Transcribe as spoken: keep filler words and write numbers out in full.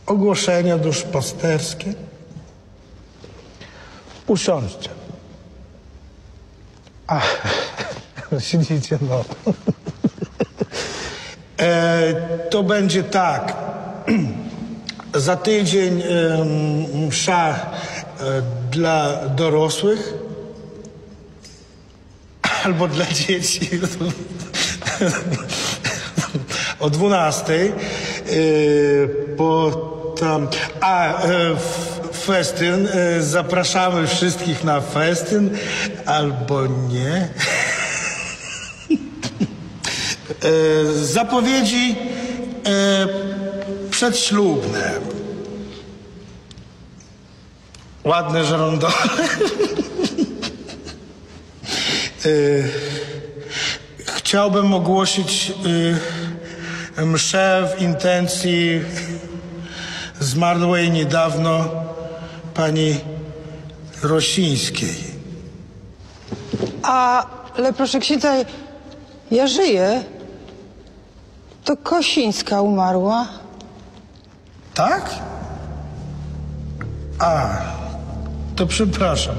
ogłoszenia duszpasterskie. Usiądźcie. A, siedzicie, no. E, to będzie tak. Za tydzień e, msza e, dla dorosłych albo dla dzieci o dwunastej. E, potem, a e, festyn. E, zapraszamy wszystkich na festyn albo nie. E, zapowiedzi e, przedślubne. Ładne żerondole. e, chciałbym ogłosić e, mszę w intencji zmarłej niedawno pani Rosińskiej. Ale proszę księdza, ja żyję. To Kosińska umarła. Tak? A, to przepraszam.